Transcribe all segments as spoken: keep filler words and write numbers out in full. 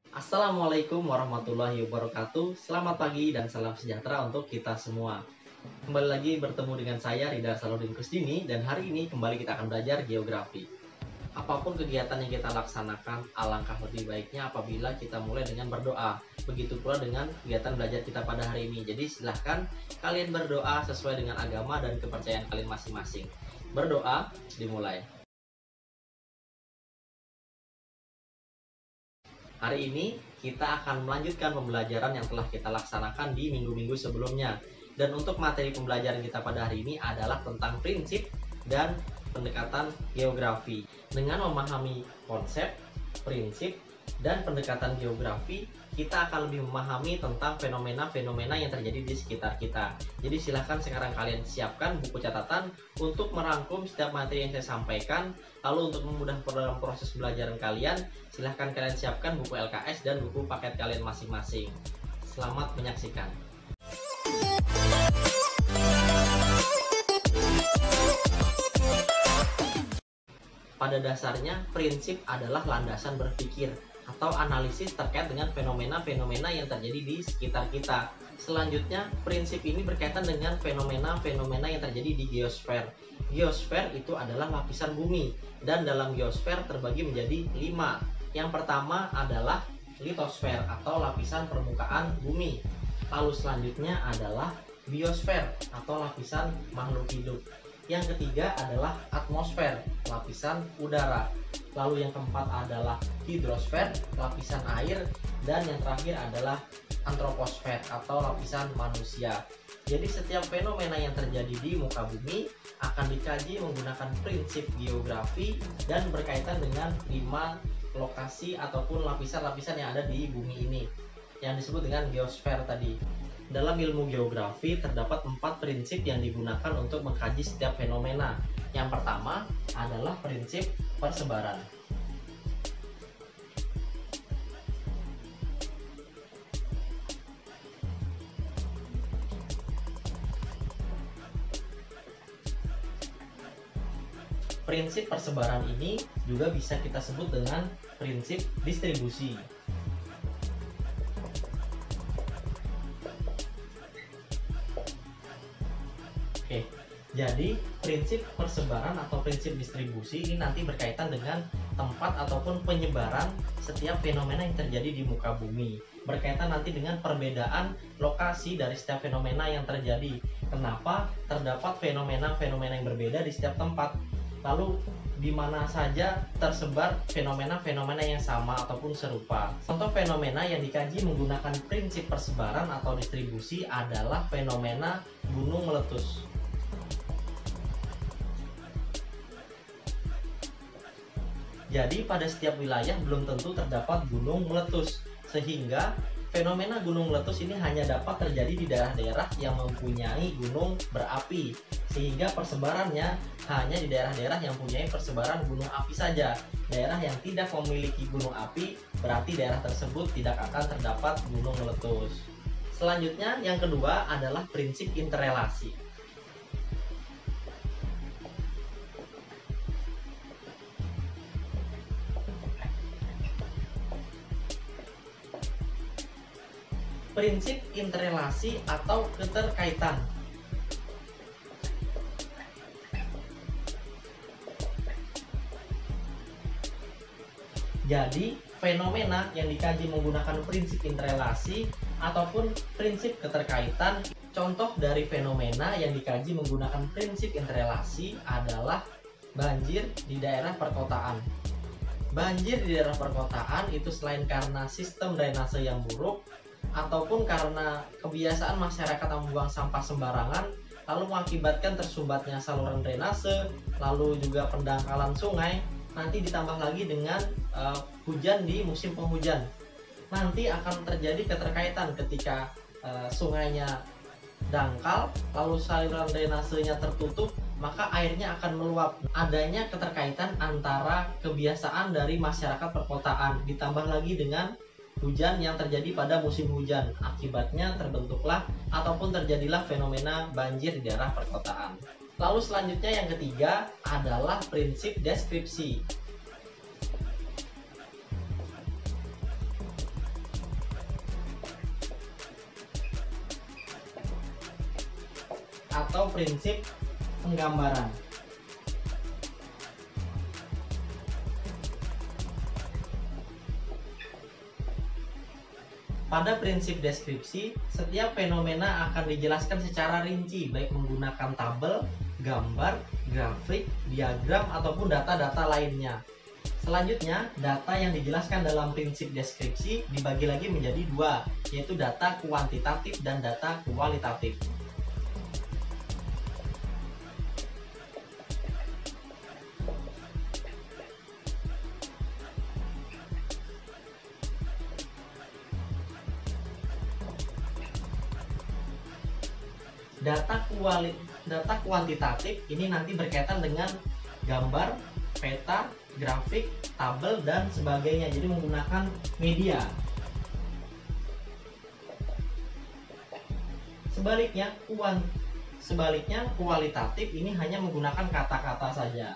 Assalamualaikum warahmatullahi wabarakatuh. Selamat pagi dan salam sejahtera untuk kita semua. Kembali lagi bertemu dengan saya Ridha Salahuddin Kusdini, dan hari ini kembali kita akan belajar geografi. Apapun kegiatan yang kita laksanakan, alangkah lebih baiknya apabila kita mulai dengan berdoa. Begitu pula dengan kegiatan belajar kita pada hari ini. Jadi silahkan kalian berdoa sesuai dengan agama dan kepercayaan kalian masing-masing. Berdoa, dimulai. Hari ini kita akan melanjutkan pembelajaran yang telah kita laksanakan di minggu-minggu sebelumnya. Dan untuk materi pembelajaran kita pada hari ini adalah tentang prinsip dan pendekatan geografi. Dengan memahami konsep, prinsip, dan pendekatan geografi, kita akan lebih memahami tentang fenomena-fenomena yang terjadi di sekitar kita. Jadi silahkan sekarang kalian siapkan buku catatan untuk merangkum setiap materi yang saya sampaikan. Lalu untuk memudahkan dalam proses pembelajaran kalian, silahkan kalian siapkan buku L K S dan buku paket kalian masing-masing. Selamat menyaksikan. Pada dasarnya, prinsip adalah landasan berpikir atau analisis terkait dengan fenomena-fenomena yang terjadi di sekitar kita. Selanjutnya, prinsip ini berkaitan dengan fenomena-fenomena yang terjadi di geosfer. Geosfer itu adalah lapisan bumi, dan dalam geosfer terbagi menjadi lima. Yang pertama adalah litosfer atau lapisan permukaan bumi. Lalu selanjutnya adalah biosfer atau lapisan makhluk hidup. Yang ketiga adalah atmosfer, lapisan udara. Lalu yang keempat adalah hidrosfer, lapisan air. Dan yang terakhir adalah antroposfer atau lapisan manusia. Jadi setiap fenomena yang terjadi di muka bumi akan dikaji menggunakan prinsip geografi dan berkaitan dengan lima lokasi ataupun lapisan-lapisan yang ada di bumi ini, yang disebut dengan geosfer tadi. Dalam ilmu geografi terdapat empat prinsip yang digunakan untuk mengkaji setiap fenomena. Yang pertama adalah prinsip persebaran. Prinsip persebaran ini juga bisa kita sebut dengan prinsip distribusi. Oke, jadi prinsip persebaran atau prinsip distribusi ini nanti berkaitan dengan tempat ataupun penyebaran setiap fenomena yang terjadi di muka bumi. Berkaitan nanti dengan perbedaan lokasi dari setiap fenomena yang terjadi. Kenapa terdapat fenomena-fenomena yang berbeda di setiap tempat? Lalu di mana saja tersebar fenomena-fenomena yang sama ataupun serupa. Contoh fenomena yang dikaji menggunakan prinsip persebaran atau distribusi adalah fenomena gunung meletus. Jadi pada setiap wilayah belum tentu terdapat gunung meletus, sehingga fenomena gunung meletus ini hanya dapat terjadi di daerah-daerah yang mempunyai gunung berapi, sehingga persebarannya hanya di daerah-daerah yang mempunyai persebaran gunung api saja. Daerah yang tidak memiliki gunung api berarti daerah tersebut tidak akan terdapat gunung meletus. Selanjutnya yang kedua adalah prinsip interrelasi. Prinsip interrelasi atau keterkaitan. Jadi, fenomena yang dikaji menggunakan prinsip interrelasi ataupun prinsip keterkaitan. Contoh dari fenomena yang dikaji menggunakan prinsip interrelasi adalah banjir di daerah perkotaan. Banjir di daerah perkotaan itu selain karena sistem drainase yang buruk, ataupun karena kebiasaan masyarakat membuang sampah sembarangan, lalu mengakibatkan tersumbatnya saluran drainase, lalu juga pendangkalan sungai. Nanti ditambah lagi dengan uh, hujan di musim penghujan, nanti akan terjadi keterkaitan ketika uh, sungainya dangkal, lalu saluran drainasenya tertutup, maka airnya akan meluap. Adanya keterkaitan antara kebiasaan dari masyarakat perkotaan ditambah lagi dengan hujan yang terjadi pada musim hujan. Akibatnya terbentuklah ataupun terjadilah fenomena banjir di daerah perkotaan. Lalu selanjutnya yang ketiga adalah prinsip deskripsi. atau prinsip penggambaran. Pada prinsip deskripsi, setiap fenomena akan dijelaskan secara rinci, baik menggunakan tabel, gambar, grafik, diagram, ataupun data-data lainnya. Selanjutnya, data yang dijelaskan dalam prinsip deskripsi dibagi lagi menjadi dua, yaitu data kuantitatif dan data kualitatif. Data kuali, data kuantitatif ini nanti berkaitan dengan gambar, peta, grafik, tabel, dan sebagainya. Jadi menggunakan media. Sebaliknya, kuan, sebaliknya kualitatif ini hanya menggunakan kata-kata saja.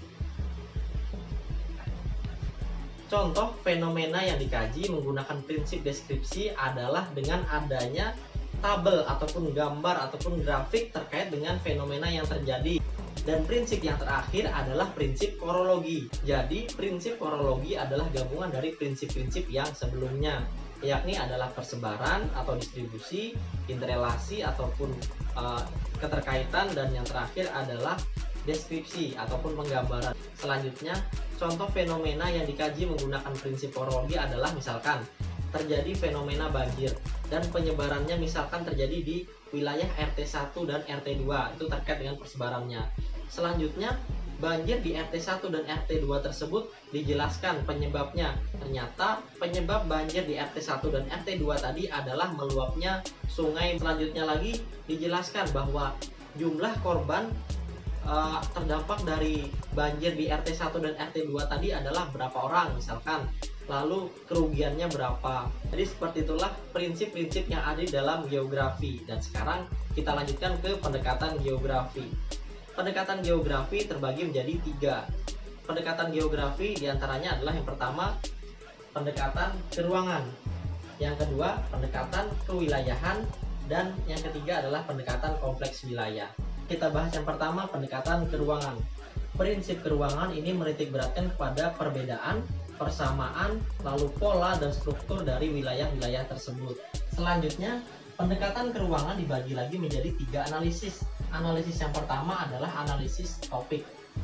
Contoh fenomena yang dikaji menggunakan prinsip deskripsi adalah dengan adanya tabel ataupun gambar ataupun grafik terkait dengan fenomena yang terjadi. Dan prinsip yang terakhir adalah prinsip korologi. Jadi prinsip korologi adalah gabungan dari prinsip-prinsip yang sebelumnya, yakni adalah persebaran atau distribusi, interrelasi ataupun uh, keterkaitan, dan yang terakhir adalah deskripsi ataupun penggambaran. Selanjutnya, contoh fenomena yang dikaji menggunakan prinsip korologi adalah misalkan terjadi fenomena banjir dan penyebarannya misalkan terjadi di wilayah R T satu dan R T dua, itu terkait dengan persebarannya. Selanjutnya, banjir di R T satu dan R T dua tersebut dijelaskan penyebabnya. Ternyata penyebab banjir di R T satu dan R T dua tadi adalah meluapnya sungai. Selanjutnya lagi dijelaskan bahwa jumlah korban uh, terdampak dari banjir di R T satu dan R T dua tadi adalah berapa orang misalkan. Lalu kerugiannya berapa. Jadi seperti itulah prinsip-prinsip yang ada di dalam geografi. Dan sekarang kita lanjutkan ke pendekatan geografi. Pendekatan geografi terbagi menjadi tiga. Pendekatan geografi diantaranya adalah yang pertama pendekatan keruangan, yang kedua pendekatan kewilayahan, dan yang ketiga adalah pendekatan kompleks wilayah. Kita bahas yang pertama, pendekatan keruangan. Prinsip keruangan ini menitik beratkan kepada perbedaan, persamaan, lalu pola dan struktur dari wilayah-wilayah tersebut. Selanjutnya, pendekatan keruangan dibagi lagi menjadi tiga analisis. Analisis yang pertama adalah analisis topik.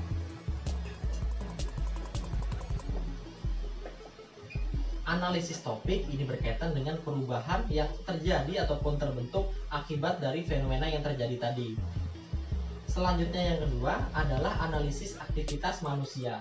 Analisis topik ini berkaitan dengan perubahan yang terjadi ataupun terbentuk akibat dari fenomena yang terjadi tadi. Selanjutnya yang kedua adalah analisis aktivitas manusia.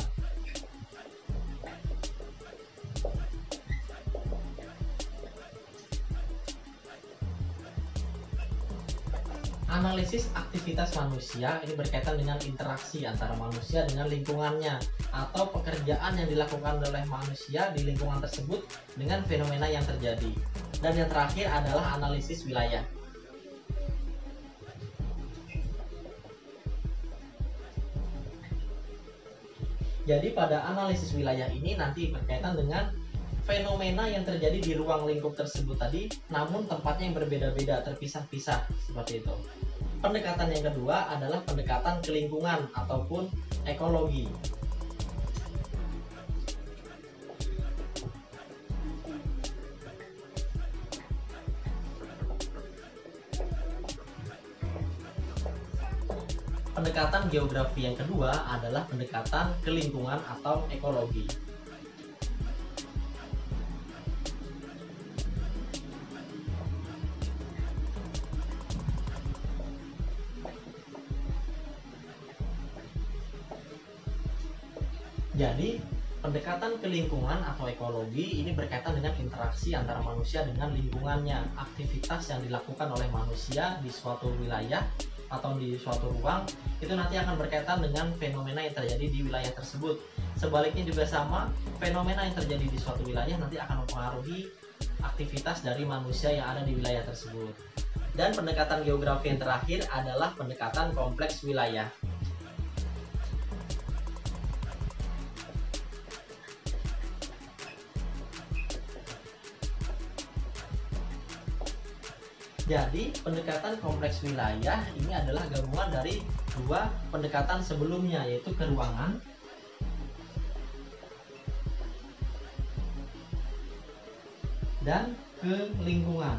Analisis aktivitas manusia ini berkaitan dengan interaksi antara manusia dengan lingkungannya atau pekerjaan yang dilakukan oleh manusia di lingkungan tersebut dengan fenomena yang terjadi. Dan yang terakhir adalah analisis wilayah. Jadi pada analisis wilayah ini nanti berkaitan dengan fenomena yang terjadi di ruang lingkup tersebut tadi, namun tempatnya yang berbeda-beda, terpisah-pisah seperti itu. Pendekatan yang kedua adalah pendekatan ke lingkungan ataupun ekologi. Pendekatan geografi yang kedua adalah pendekatan ke lingkungan atau ekologi. Jadi, pendekatan ke lingkungan atau ekologi ini berkaitan dengan interaksi antara manusia dengan lingkungannya, aktivitas yang dilakukan oleh manusia di suatu wilayah atau di suatu ruang, itu nanti akan berkaitan dengan fenomena yang terjadi di wilayah tersebut. Sebaliknya juga sama, fenomena yang terjadi di suatu wilayah nanti akan mempengaruhi aktivitas dari manusia yang ada di wilayah tersebut. Dan pendekatan geografi yang terakhir adalah pendekatan kompleks wilayah. Jadi pendekatan kompleks wilayah ini adalah gabungan dari dua pendekatan sebelumnya, yaitu keruangan dan ke lingkungan.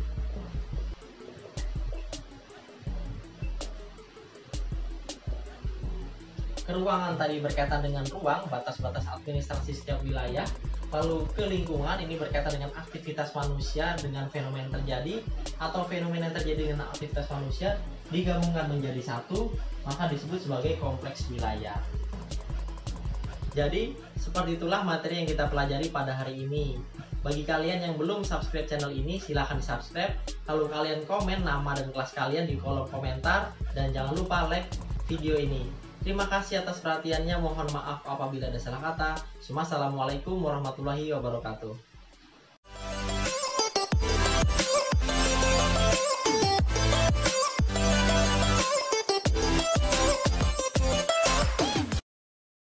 Keruangan tadi berkaitan dengan ruang, batas-batas administrasi setiap wilayah. Lalu ke lingkungan ini berkaitan dengan aktivitas manusia dengan fenomena yang terjadi, atau fenomena yang terjadi dengan aktivitas manusia digabungkan menjadi satu, maka disebut sebagai kompleks wilayah. Jadi seperti itulah materi yang kita pelajari pada hari ini. Bagi kalian yang belum subscribe channel ini, silahkan di subscribe. Lalu kalian komen nama dan kelas kalian di kolom komentar, dan jangan lupa like video ini. Terima kasih atas perhatiannya, mohon maaf apabila ada salah kata. Assalamualaikum warahmatullahi wabarakatuh.